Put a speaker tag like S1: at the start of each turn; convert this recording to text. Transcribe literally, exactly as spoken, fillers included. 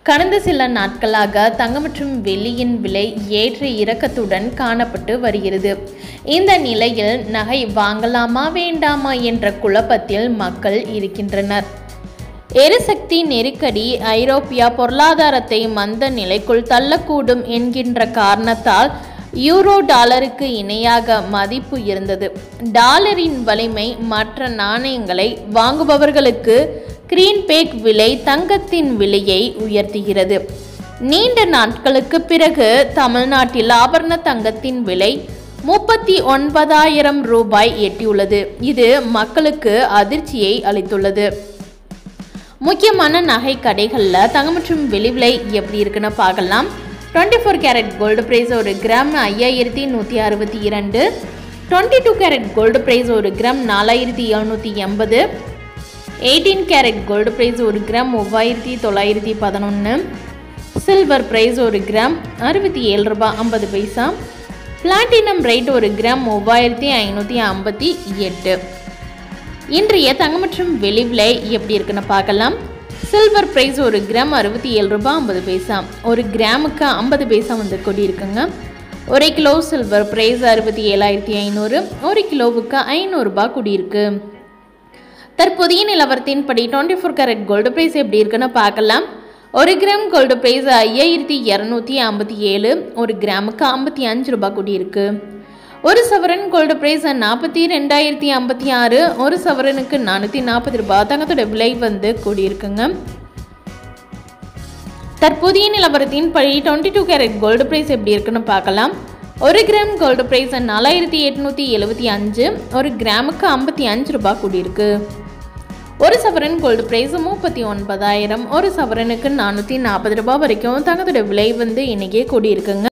S1: கடந்த சில நாட்களாக தங்கம் மற்றும் வெள்ளியின் விலை ஏற்ற இறக்கத்துடன் காணப்பட்டு வருகிறது. இந்த நிலையில் நகை வாங்கலாமா வேண்டாமா என்ற குழப்பத்தில் மக்கள் இருக்கின்றனர். எரிசக்தி நெருக்கடி ஐரோப்பிய பொருளாதாரத்தை மந்த நிலைக்குள் தள்ளக்கூடும் என்கின்ற காரணத்தால் யூரோ டாலருக்கு இணையாக மதிப்பு இருந்தது. டாலரின் வலிமை மற்ற நாணயங்களை வாங்குபவர்களுக்கு கிரீன்பேக் விலை தங்கத்தின் விலையை உயர்த்துகிறது. நீண்ட நாட்களுக்கு பிறகு தமிழ்நாட்டில் ஆபரண தங்கத்தின் விலை முப்பத்தி ஒன்பதாயிரம் ரூபாய் எட்டியுள்ளது. இது மக்களுக்கு அதிர்ச்சியை அளித்துள்ளது. முக்கியமான நகை கடைகளில் தங்கம் மற்றும் வெள்ளி விலை எப்படி இருக்குன்னு பார்க்கலாம். Twenty four carat gold price ஒரு கிராம் ஐயாயிரத்தி நூற்றி அறுபத்தி இரண்டு, twenty two carat gold price ஒரு கிராம் நாலாயிரத்தி எழுநூற்றி எண்பது, எயிட்டீன் கேரட் கோல்டு பிரைஸ் ஒரு கிராம் மூவாயிரத்தி தொள்ளாயிரத்தி பதினொன்று, சில்வர் பிரைஸ் ஒரு கிராம் அறுபத்தி ஏழு ரூபாய் ஐம்பது பைசா, பிளாட்டினம் ரேட் ஒரு கிராம் மூவாயிரத்தி ஐநூற்றி ஐம்பத்தி எட்டு. இன்றைய தங்கம் மற்றும் வெள்ளி விலை எப்படி இருக்குன்னு பார்க்கலாம். சில்வர் பிரைஸ் ஒரு கிராம் அறுபத்தி ஏழு ரூபாய் ஐம்பது பைசா, ஒரு கிராமுக்கு ஐம்பது பைசா வந்து கொடியிருக்குங்க. ஒரு கிலோ சில்வர் பிரைஸ் அறுபத்தி ஏழாயிரத்தி ஐநூறு, ஒரு கிலோவுக்கு ஐநூறுரூபா கூடியிருக்கு. தற்போதைய நிலவரத்தின்படி twenty four carat gold price எப்படி இருக்குன்னு பார்க்கலாம். ஒரு கிராம் கோல்டு பிரைஸ் ஐயாயிரத்தி இரநூத்தி ஐம்பத்தி ஏழு, ஒரு கிராமுக்கு ஐம்பத்தி அஞ்சு ரூபாய் கூடியிருக்கு. ஒரு சவரன் கோல்டு பிரைஸ் நாற்பத்தி ரெண்டாயிரத்தி ஐம்பத்தி ஆறு, ஒரு சவரனுக்கு நானூற்றி நாற்பது ரூபாய் தங்கத்தோட விலை வந்து கூடியிருக்குங்க. தற்போதைய நிலவரத்தின்படி twenty two carat gold price எப்படி இருக்குன்னு பார்க்கலாம். ஒரு கிராம் கோல்டு பிரைஸ் நாலாயிரத்தி எட்நூற்றி எழுபத்தி அஞ்சு, ஒரு கிராமுக்கு ஐம்பத்தி அஞ்சு ரூபாய் கூடியிருக்கு. ஒரு சவரன் கோல்டு பிரைஸ் முப்பத்தி ஒன்பதாயிரம், ஒரு சவரனுக்கு நானூற்றி நாற்பது ரூபாய் வரைக்கும் தங்கத்தோட விலை வந்து இன்னைக்கே கூடியிருக்குங்க.